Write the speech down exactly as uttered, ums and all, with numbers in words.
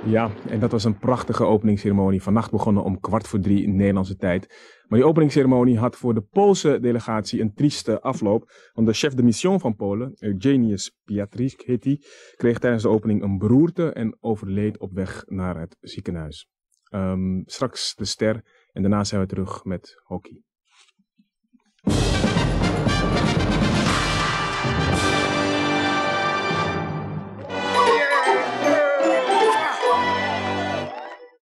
Ja, en dat was een prachtige openingsceremonie. Vannacht begonnen om kwart voor drie in Nederlandse tijd. Maar die openingsceremonie had voor de Poolse delegatie een trieste afloop. Want de chef de mission van Polen, Eugeniusz Pietrzyk heet hij, kreeg tijdens de opening een beroerte en overleed op weg naar het ziekenhuis. Um, straks de ster en daarna zijn we terug met hockey.